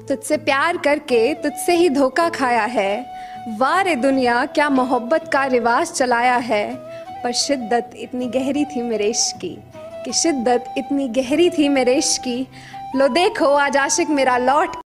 तुझसे प्यार करके तुझसे ही धोखा खाया है। वाह रे दुनिया क्या मोहब्बत का रिवाज चलाया है। पर शिद्दत इतनी गहरी थी मेरे इश्क की, कि शिद्दत इतनी गहरी थी मेरे इश्क की। लो देखो आज आशिक मेरा लौट